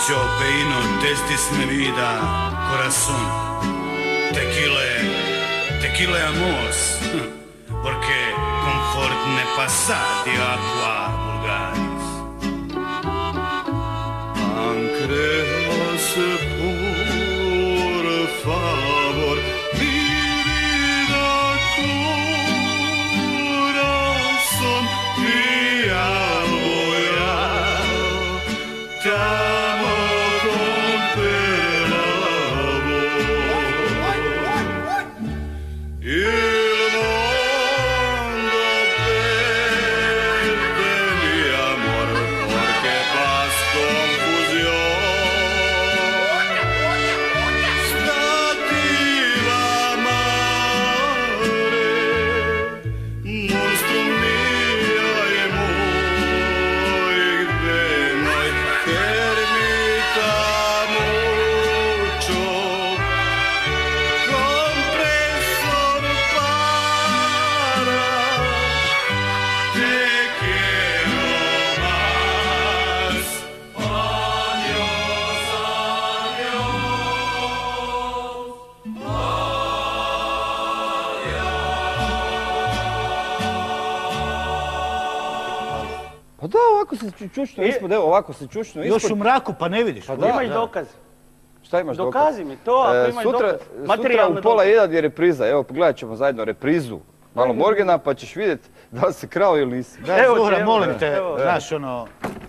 peino, testis me vida, corazón. Tequila amos, porque confort ne pasa de agua vulgaris. Pancreas, por favor, mi vida, corazón, mi amor, te amo con pena. Il mondo perde mi amor porque paz confusión. Stativa mare, monstrum mia e muy benoi, permita mucho. Compresor para, te quiero más. Adiós, Pa da, ovako se čučno ispod, evo ovako se čučno ispod. Još u mraku, pa ne vidiš. Imaš dokaz. Šta imaš dokaz? Dokazi mi to, ako imaš dokaz. Sutra u pola 1 je repriza, evo pogledat ćemo zajedno reprizu. Malo Morgana pa ćeš vidjeti da li si krao ili nisi. Daj, Zuhra, molim te, znaš ono...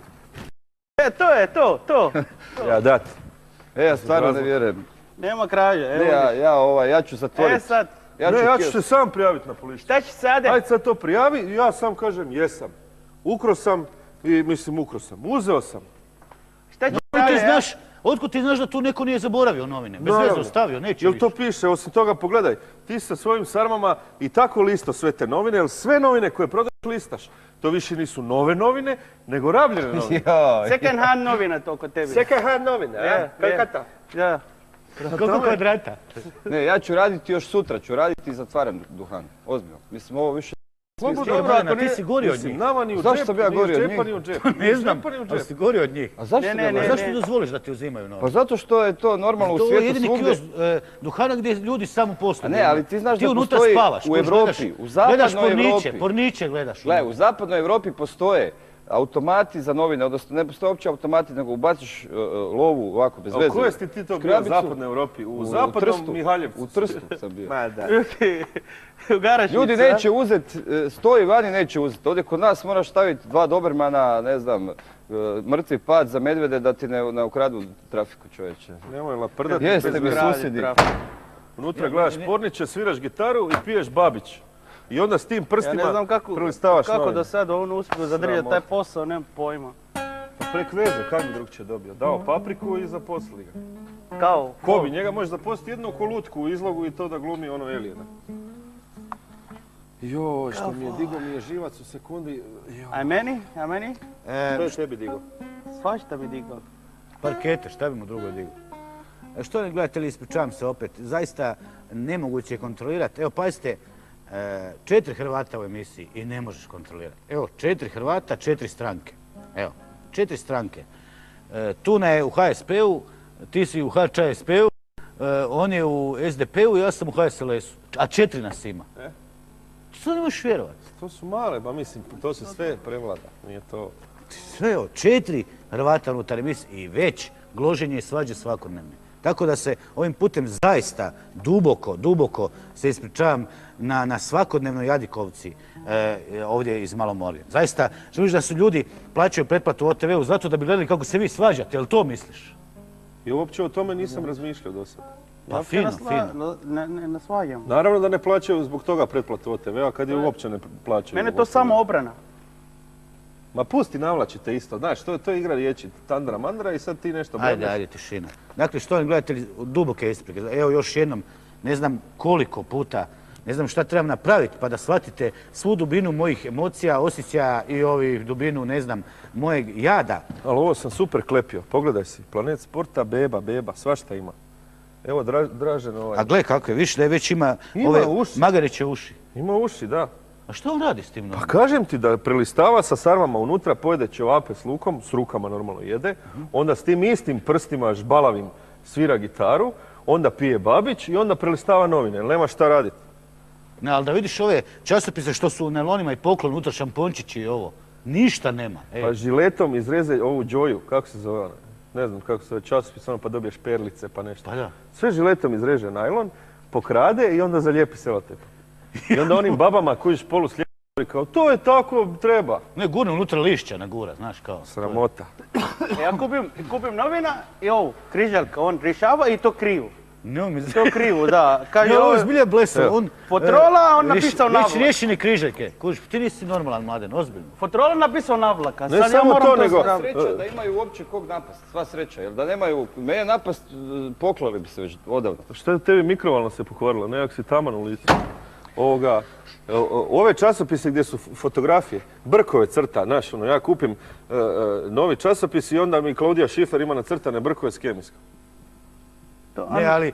To je to. Ja dat. Ja stvarno ne vjerujem. Nema krađe, evo. Ja ću zatvoriti. sad, Ja ću se sam prijaviti na policiju. šta će sada? Ajde sad to prijavi i ja sam kažem jesam. Ukro sam i ukro sam. Uzeo sam. Šta će Ti sada? znaš, otkud ti znaš da tu neko nije zaboravio novine? Bez veze ostavio, neće Jel više. to piše? Osim toga pogledaj, ti sa svojim sarmama i tako listo sve te novine, jer sve novine koje prodaš listaš, to više nisu nove novine, nego rabljene novine. Second hand novina to kod tebi. Second hand novine, Kalkata. Da. Koliko kvadrata? Ne, ja ću raditi još sutra, ću raditi i zatvaram duhan. Ozbiljno. Mislim, ovo više... Dobro, ako ti si gorio od njih. Nama ni u Zašto sam ja gorio od njih? ni u džep. Ne znam, ali si gorio od njih. A zašto Ne. Zašto ti dozvoliš da ti uzimaju novine? Pa zato što je to normalno u To je svijetu jedini svugdje. kiosk duhana gdje ljudi samo posluju. A ne, ali ti znaš da unutra postoji spavaš, u gledaš- Europi, u zapadnoj Europi. Porniče gledaš. Gledaj, u zapadnoj Europi postoje automati za novine, odnosno ne postoje uopće automati, nego ubaciš lovu ovako bez veze. A u kojoj si ti to bio u Škrabicu. zapadnoj Europi? U zapadnom Mihaljevcu. U Trstu sam bio. Ma da. U garažnici. Ljudi neće uzeti, stoji vani neće uzeti. Ovdje kod nas moraš staviti 2 dobermana, ne znam, mrtvi pad za medvede da ti ne ukradu trafiku, čovječe. Nemoj laprdati. Jeste mi susjedi. Unutra gledaš porniče, sviraš gitaru i piješ babić. I onda s tim Ja prstima ne znam kako novine. do sada on uspio zadržati taj posao, nemam pojma. Pa prek veze, kako bi drugčije dobio? Dao papriku i zaposlili ga. Kao? Ko bi? Njega možeš zaposliti jednu kolutku u izlogu i to da glumi ono Elijana. Joj, što mi je digo, mi je živac u sekundi. A meni? Što je tebi digo? Svašta bi digao. Parkete, šta bi mu drugo digao? Što ne gledate li, ispričavam se opet, zaista nemoguće je kontrolirati. Evo, pazite, 4 Hrvata u emisiji i ne možeš kontrolirati. Evo, 4 Hrvata, 4 stranke. Evo, 4 stranke. Tuna je u HSP-u, ti si u HČSP-u, on je u SDP-u i ja sam u HSLS-u. A 4 nas ima. To ne možeš vjerovati. To su male, pa mislim, to se sve prevlada. Nije to... Sve, evo, 4 Hrvata unutar emisije i već gloženje i svađe svakodnevne. Tako da se ovim putem zaista duboko se ispričavam na svakodnevnoj jadikovci ovdje iz Malomorja. Zaista, želiš da su ljudi plaćaju pretplatu u OTV-u zato da bi gledali kako se vi svađate, jel to misliš? I uopće o tome nisam razmišljao do sada. Pa fino. Ne svađam. Naravno da ne plaćaju zbog toga pretplatu OTV-a kad je uopće ne plaćaju. Mene to samo obrana. Ma pusti, navlačite isto. Znaš, to je igra riječi. Tandra mandra i sad ti nešto bodneš. Ajde, tišina. Dakle, što ne gledatelji, duboke isprike. Evo još jednom, ne znam koliko puta, ne znam šta trebam napraviti pa da shvatite svu dubinu mojih emocija, osjećaja i ovi dubinu, ne znam, mojeg jada. Ali ovo sam super klepio. Pogledaj si. Planet sporta, beba, svašta ima. Evo Dražen ovaj. A gle kako je, viš da je već ima Ima ove uši. magareće uši. Ima uši, da. A što on radi s tim Pa novinama? kažem ti da prelistava sa sarmama unutra, pojede ćevape s lukom, s rukama normalno jede, onda s tim istim prstima žbalavim svira gitaru, onda pije babić i onda prelistava novine, jer nema šta raditi. Ne, ali da vidiš ove časopise što su u nelonima i poklon, unutra šampončići i ovo. Ništa nema. Pa žiletom izreze ovu džoju, kako se zove ona? Ne znam kako se zove časopis, ono pa dobiješ perlice pa nešto. Pa da. Sve žiletom izreže najlon, pokrade i onda zalijepi selotepom. I onda onim babama koji polu slijepi kao to je tako, treba. Ne, gurne unutra lišća na gura, znaš kao. Sramota. Ja kupim novina i ovo, križaljka, on rješava i to krivo. Ne, mi To krivo, da. Kaže, Ne, ovo ovo je je zbilja blesav. On, Fotrola, on napisao navlak. Riješene križaljke. Kužiš, ti nisi normalan, Mladen, ozbiljno. Fotrola napisao navlaka. Ne Sad ja samo moram to, nego- ispraviti. Sreća da imaju uopće kog napast, sva sreća, jer da nemaju mene napast, poklali bi se već odavno. Šta je tebi mikrovalno se pokvarila, nekak si taman u licu. Ove časopise gdje su fotografije, Brkove crta, znaš, ono, ja kupim novi časopis i onda mi Klaudija Šifer ima nacrtane Brkove s Kemijska. Ne, ali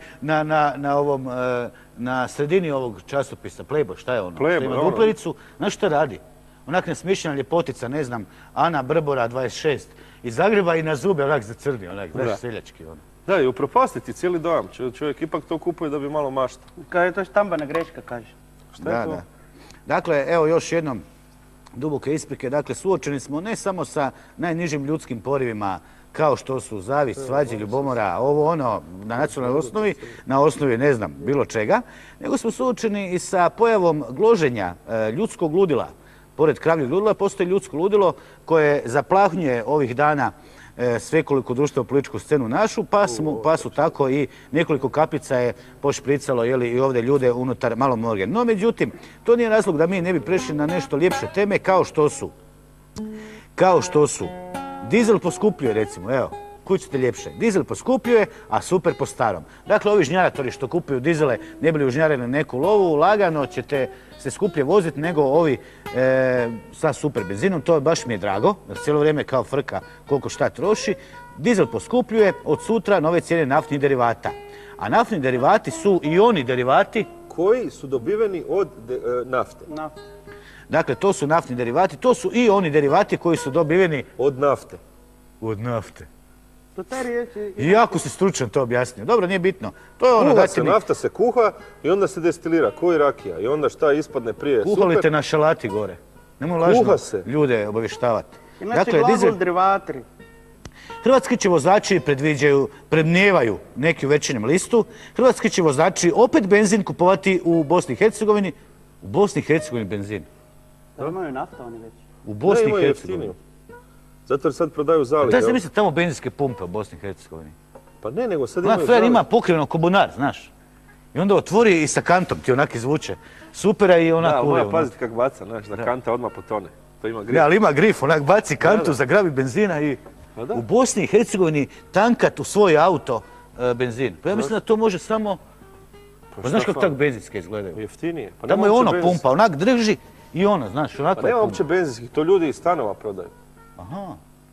na sredini ovog časopisa, Playboy, šta je ono? Playboy, Što ima ono. duplericu, znaš šta radi? Onak nesmišljena ljepotica, ne znam, Ana Brbora, 26, iz Zagreba i na zube onak zacrni, onak, Da. znaš, seljački ono. Da, i upropastiti cijeli dojam. Čovjek ipak to kupuje da bi malo maštao. Kaže, to je štambana greška, kaže. Šta je to? Dakle, evo još jednom duboke isprike. Dakle, suočeni smo ne samo sa najnižim ljudskim porivima kao što su zavist, svađe, ljubomora, ovo ono, na nacionalnoj osnovi, na osnovi, ne znam, bilo čega, nego smo suočeni i sa pojavom gloženja ljudskog ludila. Pored kravljeg ludila postoji ljudsko ludilo koje zaplahnjuje ovih dana svekoliko društveno-političku scenu našu, pa su tako i nekoliko kapica je pošpricalo i ovdje ljude unutar malo morge. No, međutim, to nije razlog da mi ne bi prešli na nešto ljepše teme kao što su dizel poskupljuje, recimo, evo, kud ćete ljepše. Dizel poskupljuje, a super po starom. Dakle, ovi žnjaratori što kupuju dizele ne bili užnjarili neku lovu, lagano ćete se skuplje voziti nego ovi sa super benzinom. To baš mi je drago, jer cijelo vrijeme kao frka koliko šta troši. Dizel poskupljuje, od sutra nove cijene naftnih derivata. A naftni derivati su i oni derivati. Koji su dobiveni od nafte? Dakle, to su naftni derivati, to su i oni derivati koji su dobiveni Od nafte. od nafte. To te riječi... I jako si stručan to objasnio. Dobro, nije bitno. To je ono Kuha da se, nafta se kuha i onda se destilira, koji rakija. I onda šta ispadne prije kuhalite super. na šalati gore. Nemoj lažno Kuha se. ljude obavještavati. Inače, glagol derivatri. Hrvatski će vozači predmnijevaju neki u Večernjem listu. Hrvatski će vozači opet benzin kupovati u Bosni i Hercegovini. U Bosni i Hercegovini benzin. Da imaju nafta oni već. U Bosni Ne, i imaju Hercegovini. jeftiniju. Zato jer sad prodaju zalihe. Daj se misli tamo benzinske pumpe u Bosni i Hercegovini. Pa ne, nego sad Ona imaju fer zalihe. ima pokriveno ko bunar, znaš. I onda otvori i sa kantom ti onak izvuče. Supera i Da, onak ali uje. mora paziti kak baca, znaš, da kanta odmah potone. To ima Ne, grif. ali ima grif, onak baci kantu, Da. zagrabi benzina i Pa da. u Bosni i Hercegovini tankat u svoj auto benzin. Pa ja mislim da to može samo... Pa znaš šta kako fali? tak benzinske izgledaju? Jeftinije. Pa Tamo nema je uopće ono benzinskih. pumpa, onak drži i ono, znaš, Pa onako je nema pumpa. uopće benzinskih, to ljudi iz stanova prodaju. Aha,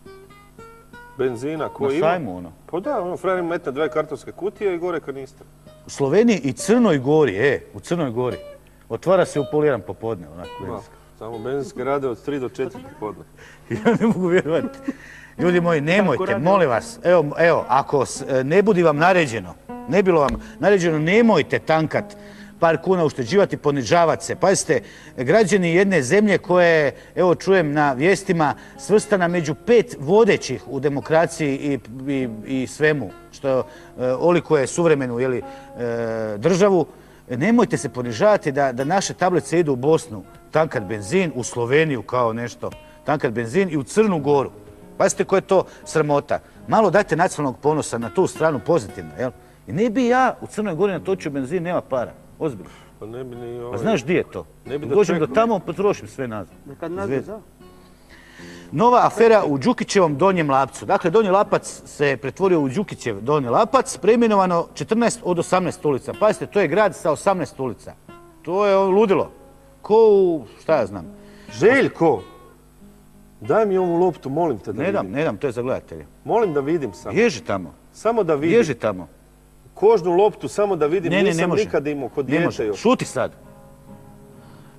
Benzina na koji ima. sajmu ono. Pa da, ono, frajer metne 2 kartonske kutije i gore kanistra. U Sloveniji i Crnoj Gori, u Crnoj Gori. Otvara se u pol 1 popodne, onako benzinska. Samo benzinske rade od 3 do 4 popodne. Ja ne mogu vjerovati. Ljudi moji, nemojte, molim vas, evo, ako ne budi vam naređeno, ne bilo vam naređeno, nemojte tankat par kuna, ušteđivati, ponižavati se. Pazite, građani jedne zemlje koje, evo čujem na vijestima, svrstana među 5 vodećih u demokraciji i svemu, što olikuje suvremenu državu, nemojte se ponižavati da naše tablice idu u Bosnu, tankat benzin, u Sloveniju kao nešto, tankat benzin i u Crnu Goru. Pazite koja je to sramota. Malo dajte nacionalnog ponosa na tu stranu pozitivno, jel? I ne bi ja u Crnoj Gori natočio benzin, nema para. Ozbiljno. Pa ne bi ni Pa znaš di je to? Ne bi da Dođem do čekam. tamo, potrošim sve nazad. Kad nazad, da. Nova afera u Đukićevom Donjem Lapcu. Dakle, Donji Lapac se pretvorio u Đukićev Donji Lapac, preimenovano 14 od 18 ulica. Pazite, to je grad sa 18 ulica. To je ludilo. Ko u, šta ja znam. Željko! Daj mi ovu loptu, molim te da Ne dam, vidim. ne dam, to je za gledatelje. Molim da vidim samo. Ježi tamo, Samo da vidim. ježi tamo. Kožnu loptu samo da vidim. Ne Nisam može. nikad imao kod Ne dijete može. još. Šuti sad.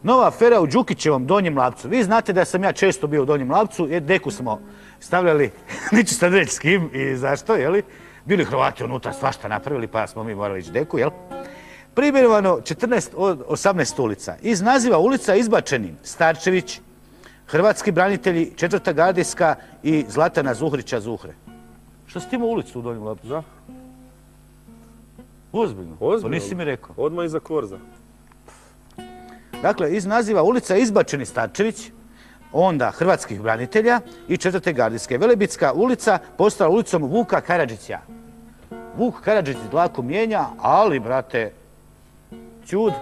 nova afera u Đukićevom Donjem Lapcu. Vi znate da sam ja često bio u Donjem Lapcu, deku smo stavljali, neću sad reći s kim i zašto, jeli? Bili Hrvati unutra, svašta napravili, pa smo mi morali ići deku, jel? Pribiljevano 18 ulica. Iz naziva ulica izbačeni Starčević, hrvatski branitelji, 4. gardijska i Zlatana Zuhrića Zuhre. Što si ti imao ulicu u Donjem Lapcu? Da. Ozbiljno? To nisi mi rekao. Odmah iza Kvorza. Dakle, iz naziva ulica izbačeni Starčević, onda hrvatskih branitelja i 4. gardijske. Velebitska ulica postala ulicom Vuka Karadžića. Vuk Karadžić dlaku mijenja, ali, brate, čud,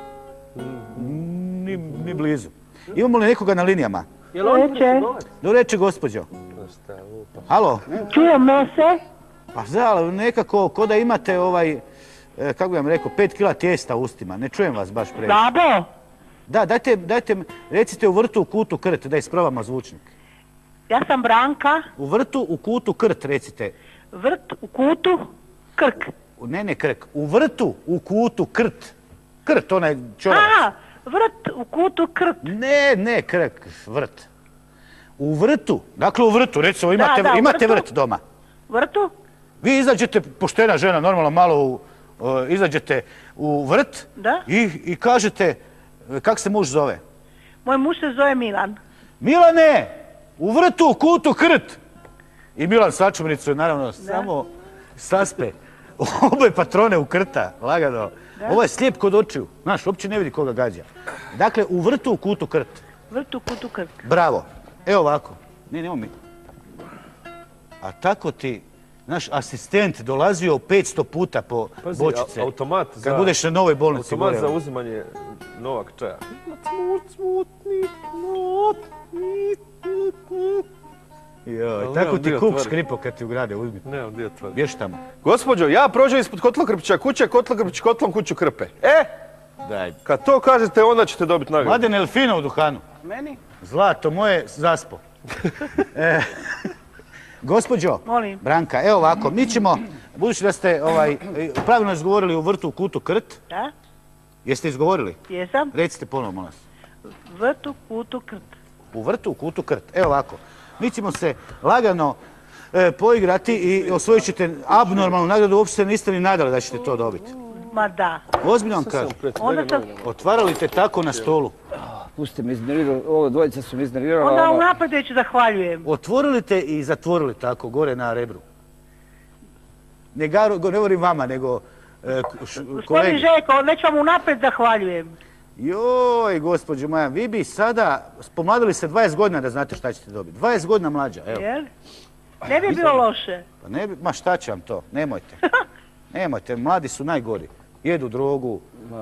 ni blizu. Imamo li nekoga na linijama? Do reče, gospođo. Halo? Čujemo se. Pa ali nekako, ko da imate kako bi vam rekao, 5 kila tijesta u ustima. Ne čujem vas baš previše. Babo? Da, dajte, recite u vrtu u kutu krt, da isprobamo zvučnik. Ja sam Branka. U vrtu u kutu krt, recite. Vrt u kutu Krk. Ne krk. U vrtu u kutu krt. Krt, onaj čoravac. A, vrt u kutu Krk. Ne krk, vrt. U vrtu, dakle u vrtu, recimo imate vrt doma. Vrtu? Vi izađete, poštena žena, normalno malo izađete u vrt i kažete, kak se muž zove? Moj muž se zove Milan. Milane, u vrtu u kutu krt. I Milan sačuvnicu je naravno samo saspe. Oboje patrone u krta, lagano. Ovo je slijep kod očiju. Znaš, uopće ne vidi koga gađa. Dakle, u vrtu u kutu krt. Vrt u kutu Krk. Bravo. Evo ovako. Nemo mi. A tako ti, naš asistent dolazio 500 puta po bočice. Automat za... Kad budeš na novoj bolnici. Automat za uzimanje novak čaja. Joj, tako ti kuk škripo kad ti ugrade, uzmi. Nemam gdje otvori. Bješ tamo. Gospođo, ja prođem ispod Kotlokrpića kuće, Kotlokrpić kotlom kuću krpe. Daj. Kad to kažete, onda ćete dobiti nagradu. Mladen, je li fino u duhanu? Meni? Zlato moje, zaspo. Gospođo, Branka, evo ovako, mi ćemo, budući da ste pravilno izgovorili u vrtu u kutu krt. Da. Jeste izgovorili? Jesam. Recite ponovno, molim vas. Vrt u kutu Krt. U vrtu u kutu krt. Evo ovako, mi ćemo se lagano poigrati i osvojit ćete abnormalnu nagradu, uopće se niste ni nadali da ćete to dobiti. Ma da. Ozbiljno vam kažem. Otvarali te tako na stolu. Pusti me iznervirali, ovo dvojica su me iznervirali. Onda unaprijed već zahvaljujem. Otvorili te i zatvorili tako, gore na rebru. Ne govorim vama, nego Gospodin kolegi. Željko, već vam unaprijed zahvaljujem. Joj, gospođo moja, vi bi sada pomladili se 20 godina da znate šta ćete dobiti. 20 godina mlađa, evo. Jel? Ne bi bilo loše. Pa ne bi, ma šta će vam to, nemojte. Nemojte, mladi su najgori. Jedu drogu,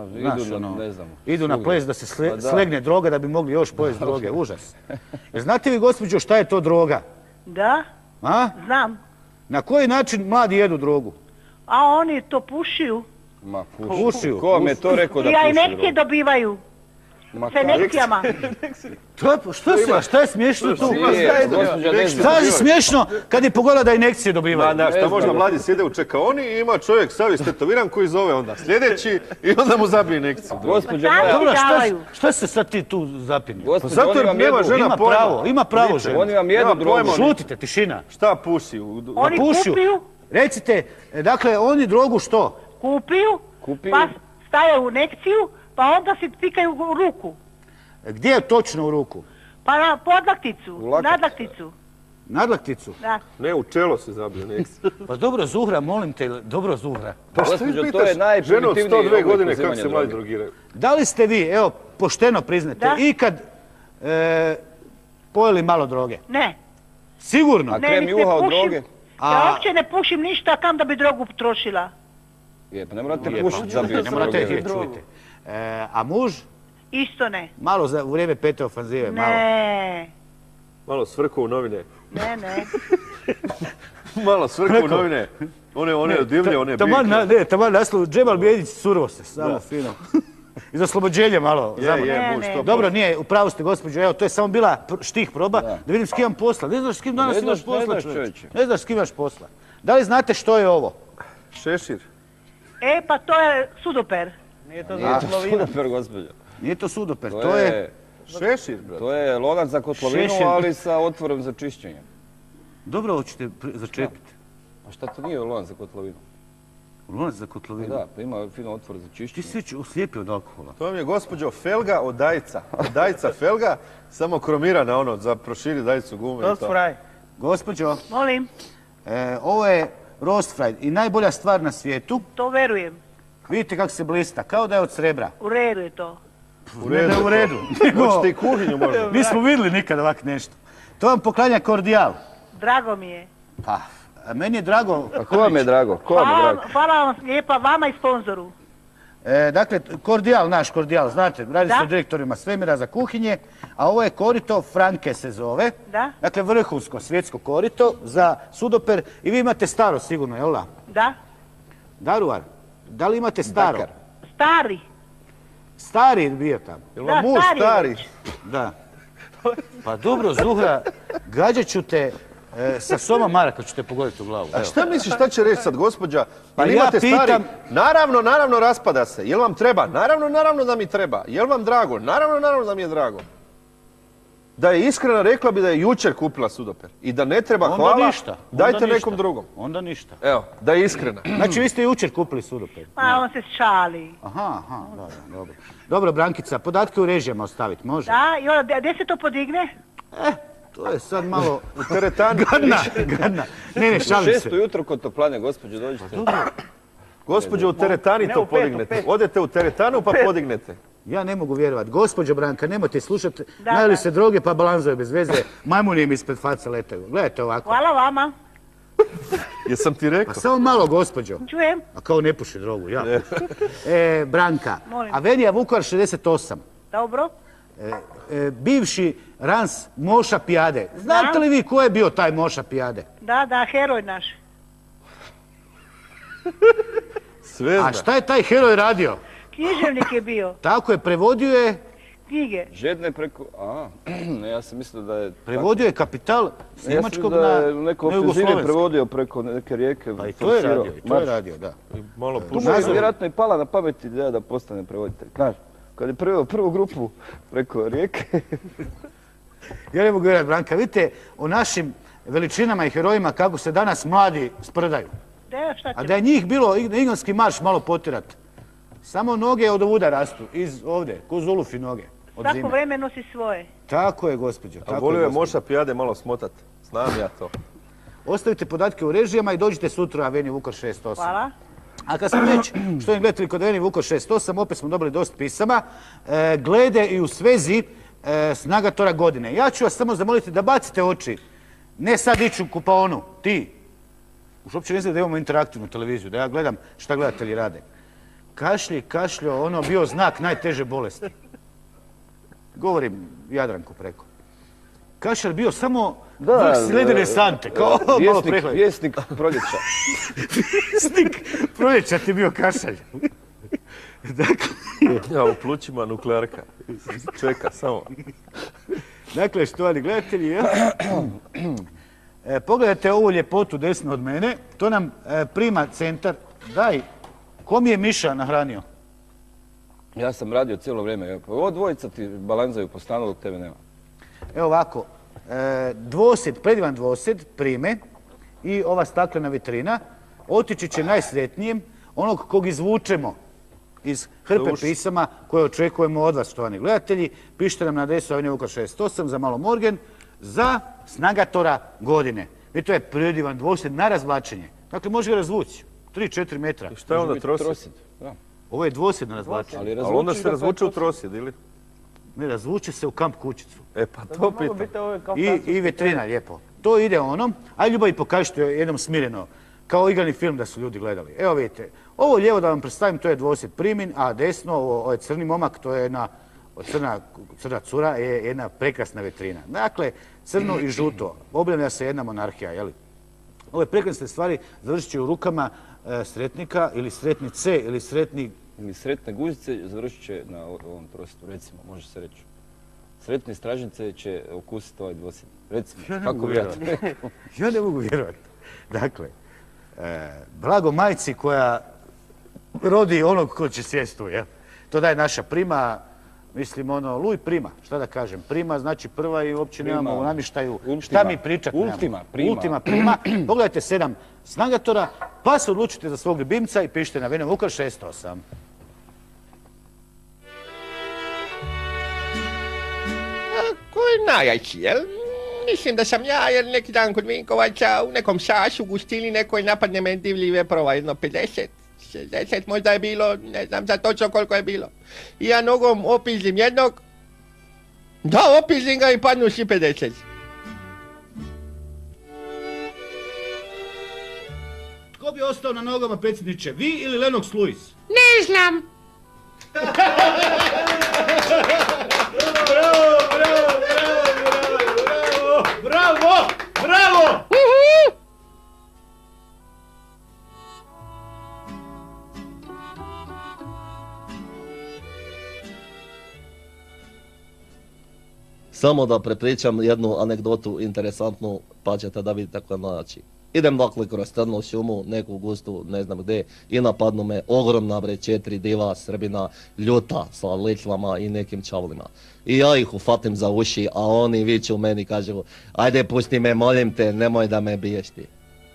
idu na ples da se slegne droga da bi mogli još pojesti droge. Užas. Jer znate vi, gospođo, šta je to droga? Da, znam. Na koji način mladi jedu drogu? A oni to pušiju. Ma pušiju. Ko vam je to rekao da puši drogu? I injekcije dobivaju. S injekcijama. Šta je smiješno tu? Šta je je smiješno kad je pogoda da injekcije dobivaju? Da, šta možda mladi sjede u čekaoni i ima čovjek sav istetoviran koji zove onda sljedeći i onda mu zabije injekciju. Gospođo moja, Dobro, šta se sad ti tu zapinju? Zato jer nema žena pojma. Ima pravo žena. Oni vam jedu drogu. Šutite, tišina. Šta puši? Oni kupiju. Recite, dakle, oni drogu što? Kupiju, pa staje u injekciju, pa onda si pikaju u ruku. Gdje je točno u ruku? Pa na podlakticu, nadlakticu. Nadlakticu? Da. Ne, u čelo se zabije injekciju. Pa dobro, Zuhra, molim te, dobro, Zuhra. Pa što vi pitaš ženu od 102 godine kako se mladi drogiraju? Da li ste vi, evo, pošteno priznate, ikad pojeli malo droge? Ne. Sigurno? A krem juha od droge? Ja uopće ne pušim ništa, kam da bi drogu potrošila. Pa ne morate pušiti da bi ne morate čujte. A muž? Isto ne. Malo u vrijeme 5. ofanzive, malo. Ne. Malo svrku u novine. Ne. Malo svrku u novine. One divlje, one biljke. Ne, taman naslov, Džemal Bijedić surovo se, samo fino. Iz oslobođenja malo. Dobro, nije, upravo ste, gospođo, evo, to je samo bila štih proba, da vidim s kim imam posla. Ne znaš s kim danas imaš posla, čovječe. Ne znaš s kim imaš posla. Da li znate što je ovo? Šešir. Pa to je sudoper. Nije to sudoper, gospođo. Nije to sudoper, to je... Šešir, brate. To je lonac za kotlovinu, Šešir. ali sa otvorom za čišćenje. Dobro, hoćete začepiti. A šta to nije lonac za kotlovinu? Lonac za kotlovinu. Da, pa ima fino otvor za Ti čišćenje. si već oslijepio od alkohola. To vam je gospođo felga od dajca. Od dajca felga, samo kromirana ono, za proširi dajcu gume i Toast to. fry. Gospođo, Molim, ovo je roast fried i najbolja stvar na svijetu. to verujem. Vidite kako se blista, kao da je od srebra. U redu je to. U redu. Ne da je u redu. Hoćete i kuhinju možda? Nismo vidjeli nikad ovak nešto. To vam poklanja kordijal. Drago mi je. Pa, meni je drago. A ko vam je drago? Ko vam je drago? Hvala vam lijepa vama i sponzoru. Dakle, kordijal, naš kordijal, znate, radi se Da. o direktorima svemira za kuhinje, a ovo je korito Franke se zove. Da. Dakle, vrhunsko svjetsko korito za sudoper i vi imate staro sigurno, jel da? Da. Daruvar, da li imate staro? Dakar. Stari. Stari je bio tamo. Jel Da, vam muž stari je stari? već. Da. Pa dobro, Zuhra, gađat ću te sa soma maraka ću te pogoditi u glavu. A Evo. šta misliš, šta će reći sad gospođa? Pa Jel ja imate stari? pitam- Naravno, raspada se. Jel vam treba? Naravno da mi treba. Jel vam drago? Naravno da mi je drago. Da je iskrena, rekla bi da je jučer kupila sudoper. I da ne treba Onda hvala, ništa. dajte Onda nekom ništa. drugom. Onda ništa. Evo, da je iskrena. Znači, vi ste jučer kupili sudoper. Pa on se šali. Aha, dobro. Dobro, Brankica, podatke u režijama ostaviti, može? Da, i ono, gdje se to podigne? To je sad malo... U teretani. Gadna. Ne, šalim se. 6 ujutro kod toplane, gospođo, dođite. Gospođo, u teretani Ne, to u pet, u podignete. pet. Odete u teretanu pa podignete. Ja ne mogu vjerovati. Gospođo Branka, nemojte slušati. Da, Najeli da. se droge pa balanzaju bez veze. Majmuni im ispred faca letaju. Gledajte ovako. Hvala vama. Jesam ti rekao? Pa samo malo, gospođo. Čujem. A kao ne puši drogu, ja. Branka, Molim. Avenija Vukovar 68. Dobro. Bivši Rans Moša Pijade. Znate Da. li vi ko je bio taj Moša Pijade? Da, heroj naš. Sve A zna. šta je taj heroj radio? Književnik je bio. Tako je, prevodio je Knjige. Žedne preko... ne, ja sam mislio da je... Prevodio je Kapital s Ja sam njemačkog mislio da na je neko ofenzivni jugoslovenski. prevodio preko neke rijeke. Pa i to je forsirao. radio, i to je radio, da. Malo Tu pušta. mu je vjerojatno i pala na pamet ideja da postane prevoditelj. Znaš, kad je preveo prvu grupu preko rijeke, Ja ne mogu vjerovati, Branka, vidite o našim veličinama i herojima kako se danas mladi sprdaju. Da, šta A će? da je njih bilo Igonski marš malo potirat. Samo noge od ovuda rastu, iz ovdje, ko zulufi noge od Svako zime. vreme nosi svoje. Tako je, gospođo. A Tako volio je gospođo. Moša Pijade malo smotat. Znam ja to. Ostavite podatke u režijama i dođite sutra u Aveniju Vukar 68. Hvala. A kad smo već, što im gledali kod Aveniju Vukar 68, opet smo dobili dosta pisama, glede i u svezi Snagatora godine. Ja ću vas samo zamoliti da bacite oči. Ne sad ići u kupaonu, ti. Už uopće ne znam da imamo interaktivnu televiziju, da ja gledam šta gledatelji rade. Kašljo, ono bio znak najteže bolesti. Govorim Jadranku preko. Kašalj bio samo vrh sledene sante, kao malo prehlad. vjesnik proljeća. Vjesnik proljeća ti bio kašalj. Ja, u plućima nuklearka. Čeka, samo. Dakle, štovani gledatelji, pogledajte ovu ljepotu desno od mene. To nam prima centar. Daj, ko mi je Miša nahranio? Ja sam radio cijelo vrijeme. Evo, ovo dvojica ti balanzaju po stanu dok tebe nema. Evo ovako, dvosjed, predivan dvosjed prime i ova staklena vitrina otići će najsretnijem, onog kog izvučemo iz hrpe pisama koje očekujemo od vas, štovani gledatelji. Pišite nam na adresu Avenija Vukar 68 za malo morgen za Snagatora godine. I to je predivan dvosjed na razvlačenje. Dakle, može ga razvući 3-4 metra. Šta je onda Biti trosjed? Da. Ovo je dvosjed na razvlačenje. Ali Ali onda razvučiš se ga razvuče u kao trosjed, ili? Ne, razvuče se u kamp kućicu. E pa to Mogu pitam. biti ove kao I vetrina, lijepo. To ide onom. Aj ljubavi pokažite jednom smireno. Kao igrani film da su ljudi gledali. Evo vidite. Ovo lijevo da vam predstavim, to je dvosjed primin, a desno, ovo je crni momak, to je jedna crna cura, je jedna prekrasna vetrina. Dakle, crno i žuto. Obljavlja se jedna monarhija, jeli? Ove prekrasne stvari završit će u rukama sretnika ili sretnice ili sretni... Ili sretne guzice završit će na ovom trosjedu, recimo, može se reći. Sretne stražnice će okusiti ovaj dvosjed. Recimo, Ja ne kako mogu bi ja to vjerovati. rekao. Ja ne mogu vjerovati. Dakle, blago majci koja rodi onog ko će sjesti tu, jel? To daje naša prima, Mislim, Luj prima, šta da kažem, prima znači prva i uopće nemamo u namještaju šta Ultima. mi pričat nemamo. Ultima, prima. Ultima, prima. Pogledajte 7 snagatora, pa se odlučite za svog ljubimca i pišite na Vene Vukar 608. Ko je najjači, jel? Mislim da sam ja, jer neki dan kod Vinkovaca u nekom šašu gustili nekoj napadne me divlji veprova, jedno 50, 60 možda je bilo, ne znam za točno koliko je bilo. I ja nogom opizlim jednog, da opizlim ga i padnu svi 50. Tko bi ostao na nogama, predsjedniče, vi ili Lennox Lewis? Ne znam. Bravo! Samo da prepričam jednu anegdotu interesantnu, pa ćete da vidite kako znači. Idem dakle kroz crnu šumu, neku gustu, ne znam gdje, i napadnu me ogromna 4 diva Srbina, ljuta sa ličlama i nekim čavlima. I ja ih ufatim za uši, a oni viču meni, kažu, ajde pusti me, molim te, nemoj da me biješ ti.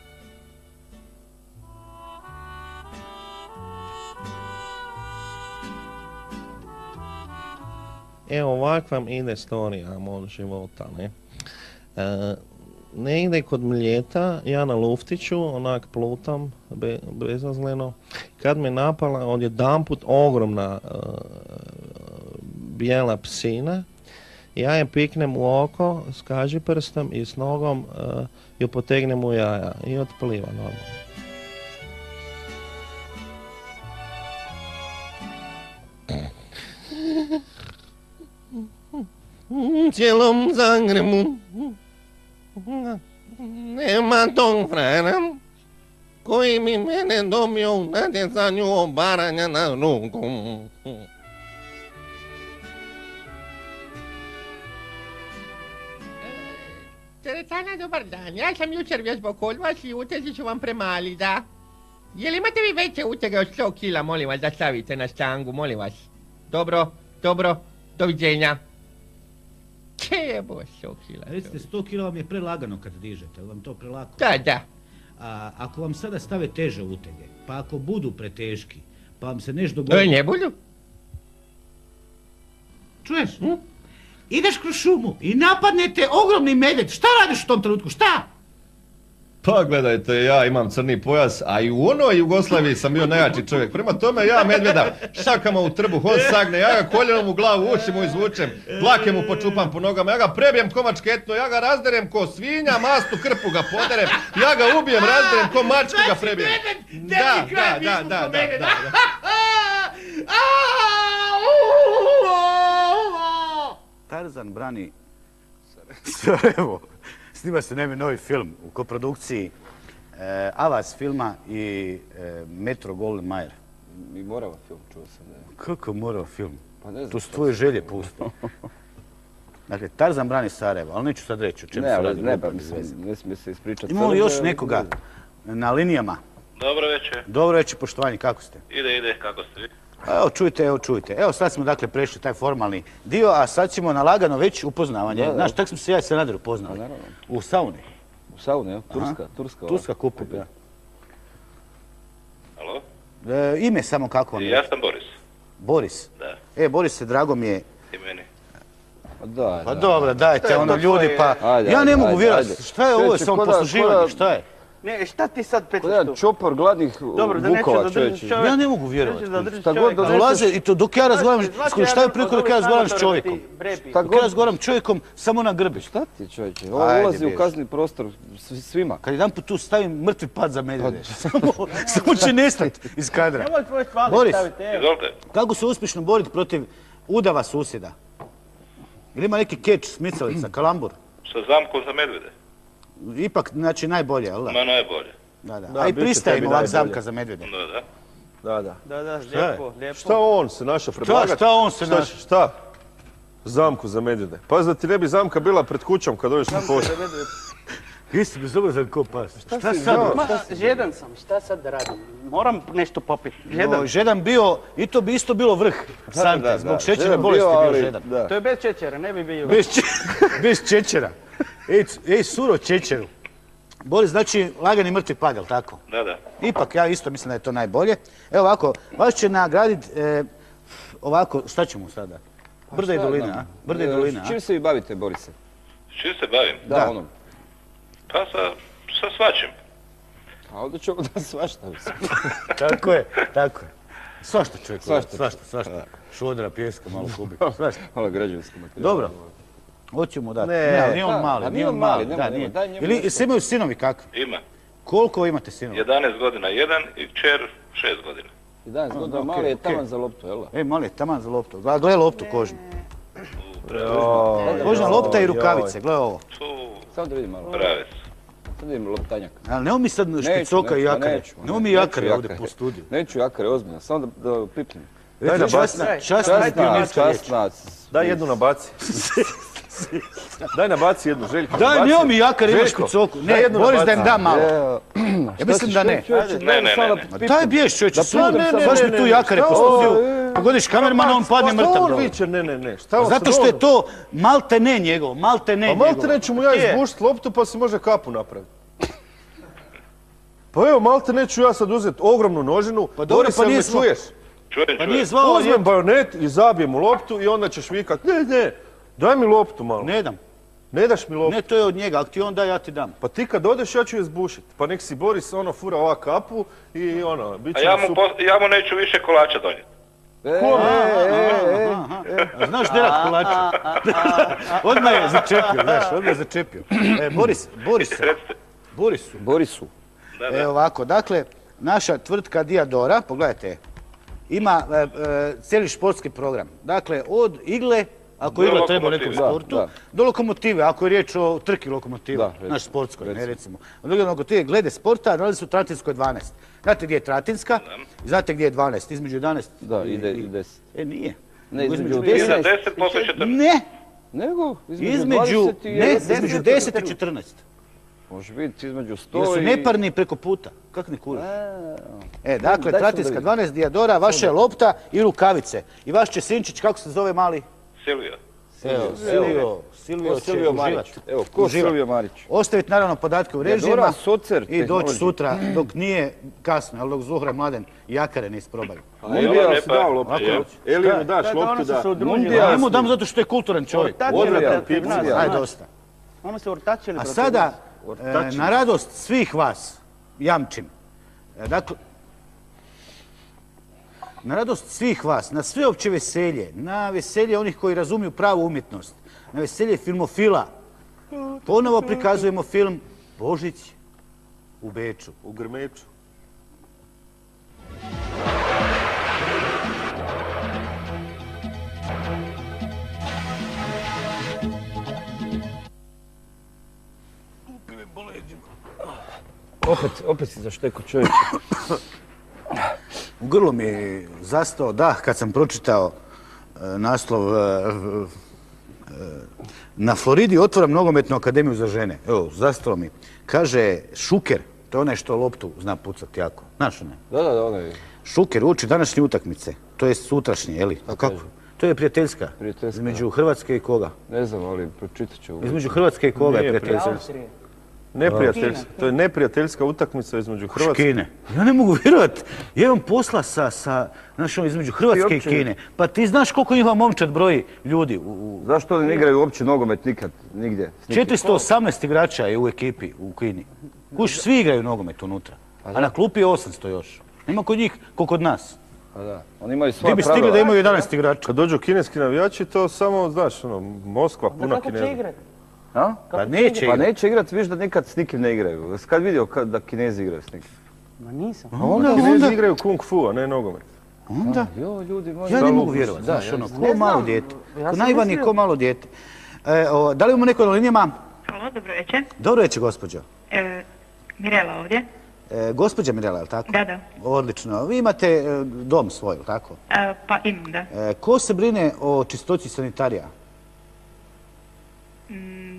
Evo ovak vam ide storija mog života, ne. Negdje kod Mljeta, ja na luftiću, onak plutam, bezazleno. Kad me napala odjedanput ogromna bijela psina, ja je piknem u oko s kažiprstom i s nogom ju potegnem u jaja i otpliva normalno. Cijelom Zagrebu nema tog frajera koji mi mene dobio u natjecanju obaranja na ruku. Teretana, dobar dan. Ja sam jučer vježbao kod vas i utezi su vam premali, da? Jel imate vi veće utege od 100 kila, molim vas, da stavite na štangu, molim vas? Dobro, doviđenja. Jebo, 100 kila. Recite, 100 kila vam je prelagano kad dižete, vam to prelako? Da. Ako vam sada stave teže utege, pa ako budu preteški, pa vam se nešto dogodi... Ne budu? Čuješ? Ideš kroz šumu i napadnete ogromni medvjed, šta radiš u tom trenutku, šta? Pa gledajte, ja imam crni pojas, a i u onoj Jugoslaviji sam bio najjači čovjek. Prema tome ja medvjeda šakama u trbuh, on sagne, ja ga koljenom u glavu, uši mu izvučem, dlake mu počupam po nogama, ja ga prebijem ko mačketno, ja ga razderem ko svinja, mastu krpu ga poderem, ja ga ubijem, razderem ko mačku ga prebijem. Da. Tarzan brani Sarajevo. Snima se naime novi film u koprodukciji Avaz filma i Metro Goldwyn Mayer. I Morava film, čuo sam da je. Kako Morava film? Pa ne znam. To su tvoje želje puste. Dakle, Tarzan brani Sarajevo, ali neću sad reći o čemu se radi. Ne smije se ispričati. Imamo li još nekoga na linijama? Dobro večer. Dobro večer, poštovanje, kako ste? Ide, kako ste vi? Evo čujte. Evo sad smo dakle prešli taj formalni dio, a sad ćemo na lagano već upoznavanje. Znaš, tak smo se ja i Sanader upoznali. U sauni. U sauni, ja? Turska kupi. Alo? Ime samo kako vam je? Ja sam Boris. Boris? Da. Borise, drago mi je. I meni. Pa dobro, dajte ono ljudi, pa ja ne mogu vjerovati. Šta je ovo, samo posluživanje, šta je? Ne, šta ti sad petaš tu? Kod jedan čopor gladnih vukova, čovječe. Ja ne mogu vjerovati. Šta god dolaze i to dok ja razgovaram, šta je priliku dok ja razgovaram s čovjekom? Dok ja razgovaram s čovjekom, samo na grbi. Šta ti, čovječe? Ovo ulazi u kazni prostor svima. Kad jedan put tu stavim mrtvi pad za medvjede, samo će nestati iz kadra. Boris, kako se uspješno boriti protiv udava susjeda? Ili ima neki keč, smicalica, kalambur? Sa zamkom za medvjede. Ipak, znači, najbolje, jel da? Ma najbolje. Da. A i pristaje im ovak zamka za medvjede. Da. Lijepo. Šta on se našao predlagati? Šta on se našao? Šta? Zamku za medvjede. Pazi da ti ne bi zamka bila pred kućom kad dođeš na poštu. Jesi bezobrazan ko pas. Šta si sad? znao? Ma, žedan sam, šta sad da radim? Moram nešto popiti. No, žedan bio, i to bi isto bilo vrh sante, zbog šećerne bolesti bio žedan. To je bez čećera, ne bi bio. Bez čećera. Ej, suro čećeru. Boris, znači, lagani mrtvi pad, jel tako? Da. Ipak, ja isto mislim da je to najbolje. Evo ovako, vas će nagraditi, ovako, šta ćemo sada? Brda i dolina, a? Brda i dolina, a? Čim se vi bavite, Borise? S čim se bavim? Da, onom. Pa sa svačim. A onda ćemo da svašta, mislim. Tako je, tako je. Svašta čovjek, Svašta. svašta. Šodra, pjeska, malo kubik, svašta. Malo građevinsko materijal. Dobro. Hoćemo dati. Ne, ali nije on mali, nije on mali. nemoj, Da, nemoj, nije. daj njemu Ili nešto. se imaju sinovi kakvi? Ima. Koliko imate sinova? 11 godina jedan i kćer 6 godina. 11 godina mali je taman za loptu, jel da? Mali je taman za loptu. Gle loptu kožnu. Kožna lopta i rukavice, gle ovo. Tu Samo da vidim malo. prave su. Sad vidim loptanjak. Ali ne mi sad špicoka i jakare. Ne mi jakare ovdje po studiju. Neću jakare, ozbiljno, samo da pipnem. Daj nabaci. Časna pionirska riječ. Daj jednu nabaci. Daj nabaci jednu, Željko. Daj, nabaci. ne mi jakare, imaš Željko, špicoku. daj Ne, jednu Boris da im nabaci. da malo. Ja mislim da ne. Ne. Daj biješ čovječe, ne, baš mi tu jakare po studiju. Pogodiš kamermana, on padne Šta mrtav on dole. viče, ne. Šta on Zato sad što je on- to malte ne njegov, malte ne Pa njegov. malte neću mu ja izbušit loptu pa si može kapu napraviti. Pa evo, malte neću ja sad uzeti ogromnu nožinu. Pa dobro, Boris, pa jel nije me svo- čuješ? Pa nije zvao Uzmem bajonet i zabijem mu loptu i onda ćeš vikat, ne, daj mi loptu malo. Ne dam. Ne daš mi loptu. Ne, to je od njega, ako ti on da, ja ti dam. Pa ti kad odeš ja ću je zbušit. Pa nek si Boris fura ova kapu i bit A će ja mu mu, super. ja mu neću više kolača donijeti. A znaš derat kolača? Odmah je začepio, znaš, odmah je začepio. Borisu. Borisu. Evo ovako, dakle, naša tvrtka Diadora, pogledajte, ima cijeli športski program. Dakle, od igle, ako Do igla treba u nekom lokomotive. sportu, Da. do lokomotive, ako je riječ o trki lokomotiva, Da, recimo. naš sportskoj, ne recimo. Od igle lokomotive, glede sporta, nalazi se u Tratinskoj 12. Znate gdje je Tratinska? I znate gdje je 12? Između 11 Da, ide i 10. Nije. Ne, između Iza 10. 10, poslije 14. Ne, Nego, između 20 i 11. 10 i 14. Može biti između Jer 100 su i... neparni preko puta. Kako ne kuriš? Dakle, Daj Tratinska sad da 12, Diadora, vaša je lopta i rukavice. I vaš će sinčić, kako se zove mali? Silvio. Silvio će Silvio Marić. uživati. Evo, ko Silvio Marić? Ostaviti naravno podatke u režijama Diadora, Socer, i doći tehnology. sutra dok nije kasno, ali dok Zuhra Mladen jakare ne isprobaju. Mundijal si dao loptu. Eli mu daš loptu da... Ja njemu dam zato što je kulturan čovjek. Ajde, dosta. Ono se ortačili. A sada, na radost svih vas, jamčim, dakle, na radost svih vas, na sveopće veselje, na veselje onih koji razumiju pravu umjetnost, na veselje filmofila, ponovo prikazujemo film Božić u Beču. U Grmeču. Opet si zašteko čovječe. U grlu mi je zastao dah kad sam pročitao naslov na Floridi otvara nogometnu akademiju za žene. Evo, zastao mi. Kaže Šuker, to je onaj što loptu zna pucati jako. Znaš onaj? Da, onaj. Šuker uči današnje utakmice, to je sutrašnje, je li? Kako? To je prijateljska. Između Hrvatske i koga? Ne znam, ali pročitat ću. Između Hrvatske i koga je prijateljska? Neprijateljska. To je neprijateljska utakmica između Hrvatske. Kine. Ja ne mogu vjerovati. Ja imam posla između Hrvatske i Kine. Pa ti znaš koliko njihova momčad broji ljudi? Zašto oni ne igraju uopće nogomet nikad, nigdje? 418 igrača je u ekipi u Kini. Kuš, svi igraju nogomet unutra. A na klupi je 800 još. Nema kod njih koliko kod nas. Pa da, oni imaju Ti svoja bi pravila. stigli da imaju 11 igrača. Kad dođu kineski navijači, to samo, znaš, Moskva puna Kineza. A? Pa neće Pa igrati. neće igrati, viš da nikad s nikim ne igraju. Kad vidio da Kinezi igraju s nikim? Ma nisam. Kinezi igraju kung fu, a ne nogomet. Onda? Jo, ljudi moji. Ja ne mogu vjerovati, znaš, ko malo dijete. Ko najvanije, ko malo dijete. Da li imamo neko na linijama? Halo, dobro večer. Dobro večer, gospođo. Mirela ovdje. Gospođa Mirela, je li tako? Da. Odlično. Vi imate dom svoj, je li tako? Pa imam, da. Ko se brine o čistoći sanitarija?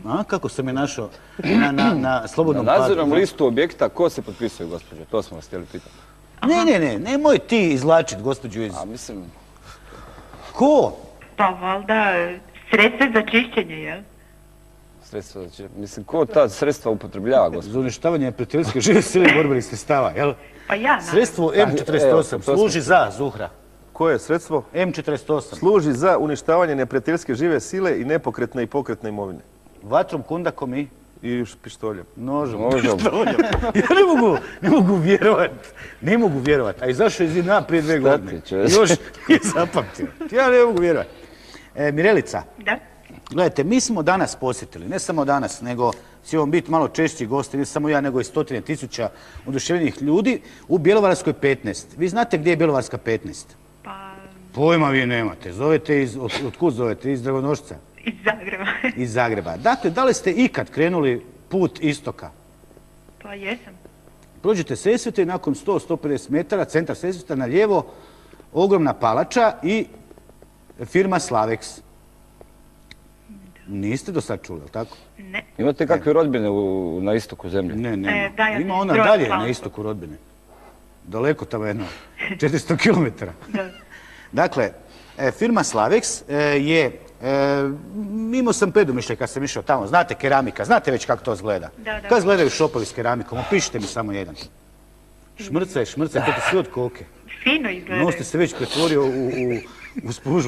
A, kako sam je našao na slobodnom Na nadzornom padu. listu objekta ko se potpisuje, gospođo? To smo vas htjeli pitati. Ne, nemoj ti izvlačit gospođu iz... A mislim, Ko? Pa valjda sredstva za čišćenje, jel? sredstva, mislim, ko ta sredstva upotrebljava, gospođo? Za uništavanje neprijateljske žive sile i borbenih sredstava, jel? Pa ja, Sredstvo Evo, M48 to smo služi za Zuhra. Koje sredstvo? M48. Služi za uništavanje neprijateljske žive sile i nepokretne i pokretne imovine. Vatrom, kundakom i I pištoljem. nožom. Nožom. Pištoljem. Ja ne mogu vjerovat. Ne mogu vjerovat. A izašao iz JNA prije 2 godine. čovječe. Još je zapamtio. Ja ne mogu vjerovat. Mirelica, Da? gledajte, mi smo danas posjetili, ne samo danas, nego ćemo biti malo češći gosti, ne samo ja, nego i 100.000 oduševljenih ljudi u Bjelovarskoj 15. Vi znate gdje je Bjelovarska 15? Pa Pojma vi nemate. Zovete iz, otkud zovete? Iz Dragonošca? iz Zagreba. Iz Zagreba. Dakle, da li ste ikad krenuli put istoka? Pa jesam. Prođete Sesvete i nakon 100-150 metara, centar Sesveta, na lijevo, ogromna palača i firma Slavex. Niste do sad čuli, jel tako? Ne. Imate kakve rodbine na istoku zemlje? Ne, nema. da, ja Ima sam ona iz dalje Slavonskog. na istoku rodbine. Daleko tamo jedno, 400 km. Da. Dakle, firma Slavex je, imao sam predumišljaj kad sam išao tamo, znate keramika, znate već kako to izgleda. Da. Kako izgledaju šopovi s keramikom, opišite mi samo jedan. Šmrcaj, to ti sve od koke. Fino izgleda. Nos ti se već pretvorio u spužu.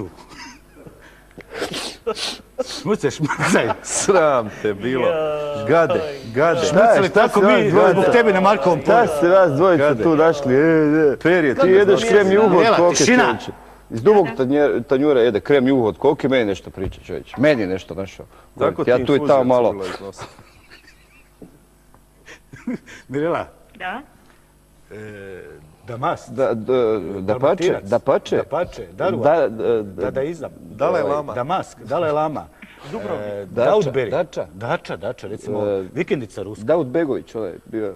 Šmrcaj. Sram te bilo. Gade. Šmrcali tako mi zbog tebe na Markovom polju. Šta ste vas dvojica tu našli? Perje, Ti jedeš krem juhu od Mirela, koke, tišina. čovječe. Iz dubog tanjura jede krem juhu od koke, meni nešto priča, čovječe. Meni je nešto našao. Tako ti Ja tu i infuzija tamo malo. crvila iz nosa. Mirela, Da? Damas. Dapače. Dapače, Daruva. Dadaizam. Dalaj Lama. Damask, Dalaj Lama. Dubrovnik. Daudberi. Dača. Dača, recimo, vikendica ruska. Daud Begović, ovaj bio.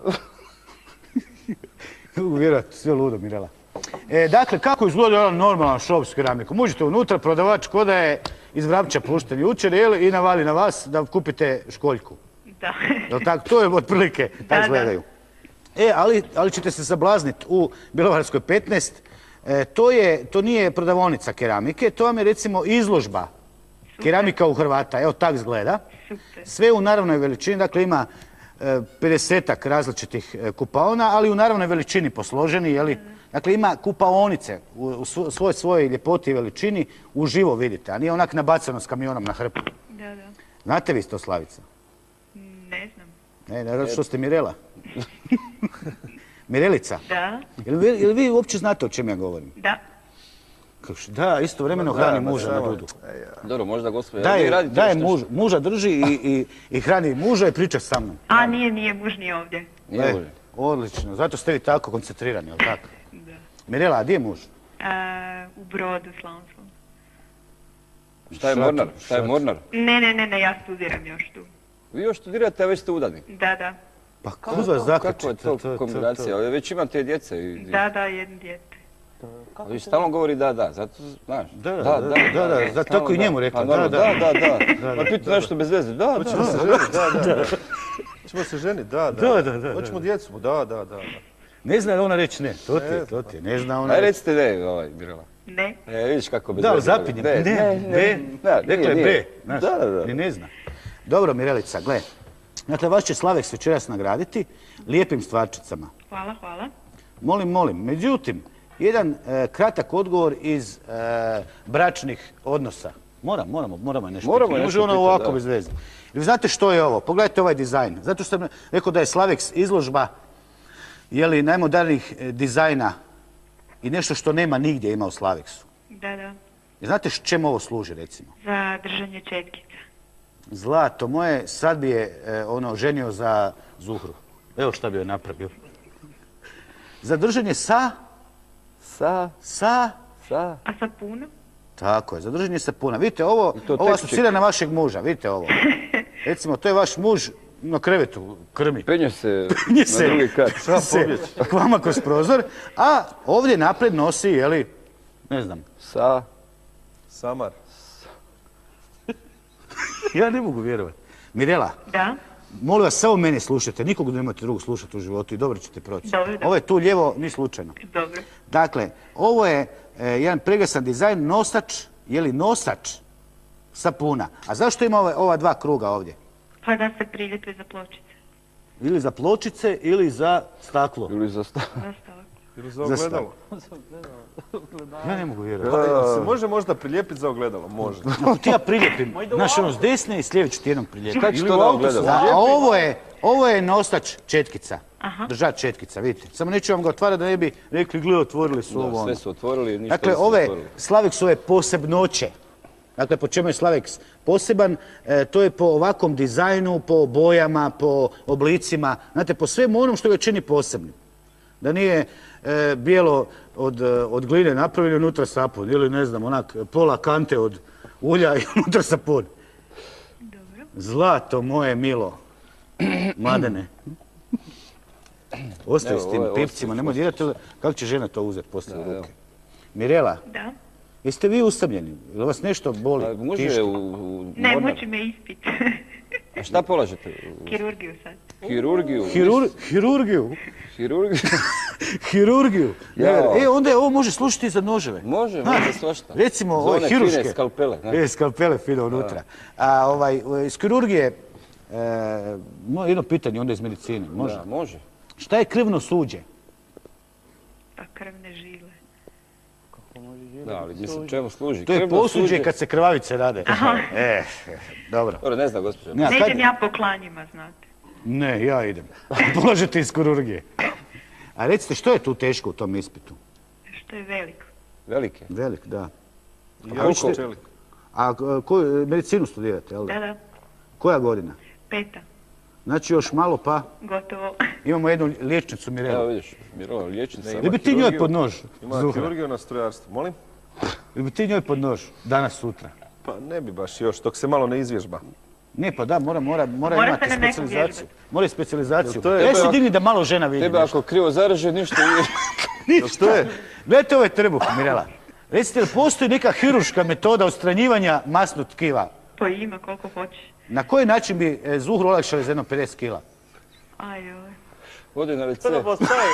Ne mogu vjerovat, sve ludo, Mirela. Dakle, kako izgleda jedan normalan šop s keramikom? Uđete unutra, prodavač ko da je iz Vrapča pušten jučer, i navali na vas da kupite školjku. Da. Jel tako? To je otprilike, tako izgledaju. Ali ćete se zablazniti u Bjelovarskoj 15. To nije prodavaonica keramike, to vam je recimo izložba keramika u Hrvata. Evo tak izgleda. Super. Sve u naravnoj veličini, dakle ima 50-ak različitih kupaona, ali u naravnoj veličini posloženi, jeli? Dakle ima kupaonice u svojoj ljepoti i veličini, uživo vidite, a nije onak nabacano s kamionom na hrpu. Da. Znate vi to, Slavica? Ne znam. Ne znam što ste Mirela. Mirelica, Da? jel vi uopće znate o čem ja govorim? Da. Da, istovremeno hrani muža na dudu. Dobro, možda gospođa, vi radite Daje nešto muža drži i hrani muža i priča sa mnom. A nije muž ni ovdje. Nije bolje. Odlično, zato ste vi tako koncentrirani, jel tako? Da. Mirela, a gdje je muž? U Brodu Slavonskom. Šta je Mornar? Ne, ja studiram još tu. Vi još studirate, a već ste udani. Da. Pa kako vas zakače? Kako je to kombinacija? Već imate djece. Da, jedno dijete. A vi stalno govori da, zato znaš. Da, tako i njemu rekla. Da. Pa pita nešto bez veze. Da. Hoćemo se ženiti, da. Hoćemo djecu, da. Ne zna ona reći ne, to ti je, ne zna ona Aj reći. recite ne, Mirela. Ne. Vidiš kako bez Da, ali veze. zapinjem, ne, rekla je B, znaš, ni ne zna. Dobro, Mirelica, gle, dakle, vas će Slavex večeras nagraditi lijepim stvarčicama. Hvala. Molim, međutim, jedan kratak odgovor iz bračnih odnosa. Moramo nešto. Moramo ne nešto može ono pitati, ovako da. bez veze. Ili znate što je ovo? Pogledajte ovaj dizajn. Zato što sam rekao da je Slavex izložba najmodernijih dizajna i nešto što nema nigdje ima u Slavexu. Da. I znate čemu ovo služi, recimo? Za držanje četkica. Zlato moje, sad bi je ženio za Zuhru. Evo šta bi joj napravio. Za držanje sa... A sapuna? Tako je, za držanje sapuna. Vidite, ovo asocira na vašeg muža, vidite ovo. Recimo, to je vaš muž na krevetu, krmi. Penje se na drugi kat. K vama kroz prozor, a ovdje napred nosi, ne znam. Samar. Ja ne mogu vjerovati. Mirela, Da. molim vas, samo mene slušajte, nikog nemojte drugog slušati u životu i dobro ćete proći. Dobro. Ovo je tu lijevo, ni slučajno. Dobro. Dakle, ovo je jedan prekrasan dizajn, nosač, je li nosač sapuna. A zašto ima ova dva kruga ovdje? Pa da se prilijepi za pločice. Ili za pločice ili za staklo. Ili za Za stavak. Ili za ogledalo. Ja ne mogu vjerovati. Se može možda prilijepiti za ogledalo? Može. Ti ja prilijepim. Znaš, ono s desne i s lijeve ću ti jednom prilijepiti. Šta će Ili to u da autu ogledalo? se A ovo je nosač četkica. Držač četkica, vidite. Samo neću vam ga otvarati da ne bi rekli, gle, otvorili su ovo. Sve su otvorili, ništa Dakle, nisu ove otvorili. Slaviksove posebnoće. Dakle, po čemu je Slaviks poseban? To je po ovakvom dizajnu, po bojama, po oblicima. Znate, po svemu onom što ga čini posebnim. Da nije bijelo od gline napravili unutra sapun. Ili, ne znam, onak pola kante od ulja i unutra sapun. Dobro. Zlato moje milo. Mladene. Ostavi s tim Evo, pipcima, nemoj dirati, kako će žena to uzeti poslije u ruke? Mirela, Da. jeste vi usamljeni? Ili vas nešto boli? A može tišti? u Ne, mornar? muči me ispit. A šta polažete? Kirurgiju sad. Kirurgiju? Hirurgiju. Hirurgiju? Hirurgiju. Jao. Onda ovo može slušati za noževe. Može svašta. Recimo, Za ove one hiruške. fine skalpele. ne? Skalpele fine unutra. A iz kirurgije, jedno pitanje onda iz medicine. Može? Da, može. Šta je krvno suđe? Pa krvne žile. Da, ali mislim čemu služi? To je Krvno posuđe suđe- kad se krvavice rade. Dobro. Dobro, ne znam, gospođo. Ne, a Ne kad- idem ja po klanjima, znate. Ne, ja idem. Polažete iz kirurgije. A recite, što je tu teško u tom ispitu? Što je veliko. Velike. Velik, da. Ja čelik. A koju medicinu studirate, jel da? Da. Koja godina? 5. Znači još malo pa Gotovo. imamo jednu liječnicu Evo Mirelu. vidiš, Mirova, liječnica. Ili bi ti njoj pod nož? Ima Zuhra? kirurgiju na strojarstvu. Molim? Ili bi ti njoj pod nož? Danas, sutra? Pa ne bi baš još, dok se malo ne izvježba. Ne, pa da, mora Mora imati se na neku specijalizaciju. vježbati. Mora i specijalizaciju. To je- Ja se digni da malo žena vidi. Tebe nešto. ako krivo zaraže, ništa nije. Što je? Gledajte ovaj trbuh, Mirela. Recite, li postoji neka hirurška metoda odstranjivanja masnog tkiva? Pa ima koliko hoćeš. Na koji način bi Zuhru olakšali za jedno 50 kila? Ajoj. Ode na WC.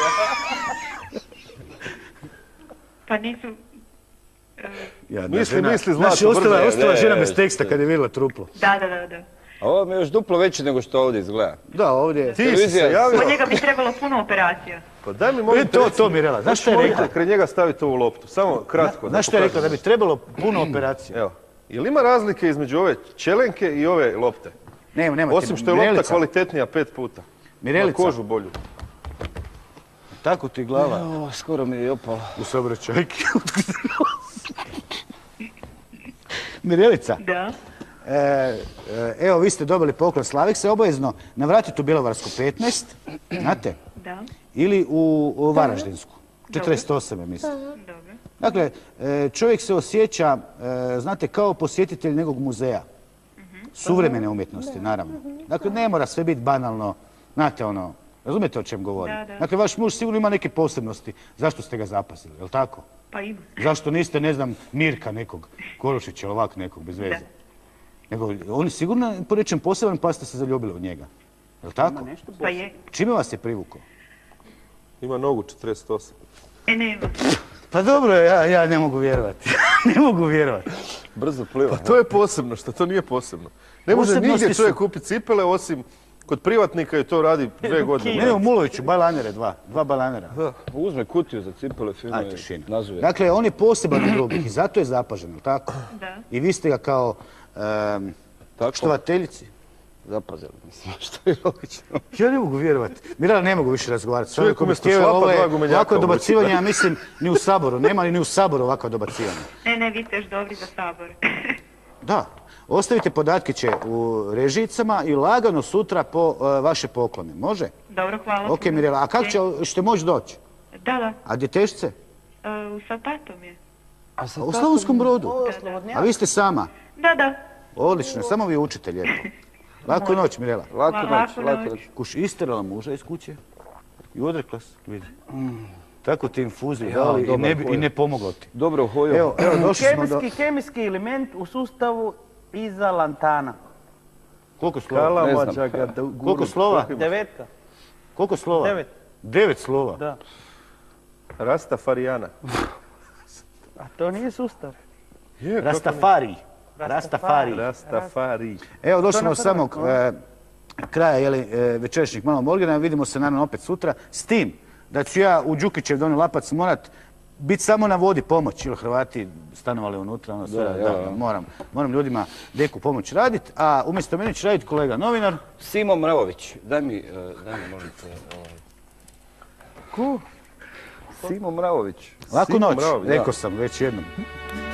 Pa nisu... Misli, Zlato, Znači, ostala brže. žena Ne, bez teksta ne. kad je vidjela truplo. Da. A ovo mi je još duplo veće nego što ovdje izgleda. Da, ovdje. Ti si se Televizija. javila? Po njega bi trebalo puno operacija. Pa daj mi molim te, To, Mirela. Znaš što je rekla? kraj njega staviti ovu loptu. Samo kratko. Znaš što je rekla? Da bi trebalo puno operacija. Evo. Jel ima razlike između ove čelenke i ove lopte? Nema. Osim što je lopta Mirelica, kvalitetnija 5 puta. Ima Mirelica, kožu bolju. tako ti glava O, skoro mi je opala. u saobraćajki. Mirelica, Da. evo vi ste dobili poklon Slaviksa, obavezno navratiti u Bjelovarsku 15, znate, Da. ili u Varaždinsku, 48. mislim. Dobro. Dakle, čovjek se osjeća, znate, kao posjetitelj nekog muzeja. Suvremene umjetnosti, naravno. Dakle, ne mora sve biti banalno, znate ono, razumijete o čem govorim? Da. Dakle, vaš muž sigurno ima neke posebnosti. Zašto ste ga zapazili, je li tako? Pa ima. Zašto niste, ne znam, Mirka nekog, Korušića, ovak nekog, bez veze? Nego, on je sigurno po nečem poseban pa ste se zaljubili u njega. Je li tako? Pa je. Čime vas je privukao? Ima nogu 48. Nema. Pa dobro, ja ne mogu vjerovati. Ne mogu vjerovati. Brzo pliva. Pa to je posebno, što to nije posebno. Ne može Posebnosti nigdje su- čovjek kupiti cipele osim kod privatnika i to radi 2 godine. Ne, u Muloviću, balanere dva balanera. Uzme kutiju za cipele, fino Aj, je tišina. nazove. Dakle, on je poseban od drugih i zato je zapažen, jel tako? Da. I vi ste ga kao Tako? štovateljici. Zapazili, mislim, što je logično. Ja ne mogu vjerovati. Mirala, ne mogu više razgovarati. Čovjek umjesto šlapa dva gumenjaka ovako obući. dobacivanja, ja mislim, ni u Saboru. Nema ni u Saboru ovako dobacivanja. Ne, vi ste još dobri za Sabor. Da. Ostavite podatkiće u režicama i lagano sutra po vaše poklone. Može? Dobro, hvala. Ok, Mirela. A kako ćete moći doći? Da. A djetešce? Sa tatom je. A u Slavonskom Brodu? Da. A vi ste sama? Da. Odlično, samo vi učite lijepo. Laku noć, Mirela. Lako noć, Laku lako noć. noć. Kuš, isterala muža iz kuće i odrekla se, vidi. Tako ti infuziju dali i ne pomoglo ti. Dobro hojo. Evo, došli smo do... Kemijski element u sustavu iza lantana. Koliko slova? Kalamađa, Koliko slova? 9. Koliko slova? 9. 9 slova? Da. Rastafarijana. A to nije sustav. Rastafari. Rastafari. Evo, došli smo do samog kraja večerašnjeg malog Morgana. Vidimo se naravno opet sutra. S tim da ću ja u Đukićev Donji Lapac morat biti samo na vodi pomoć, jer Hrvati stanovali unutra. Moram ljudima deku pomoć raditi, a umjesto mene će raditi kolega novinar. Simo Mravović. Daj mi molim te. Ko? Simo Mravović. Laku noć, rekao sam već jednom.